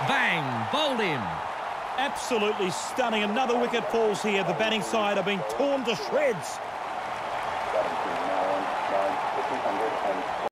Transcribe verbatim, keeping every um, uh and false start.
Bang! Bowled him. Absolutely stunning. Another wicket falls here. The batting side are being torn to shreds.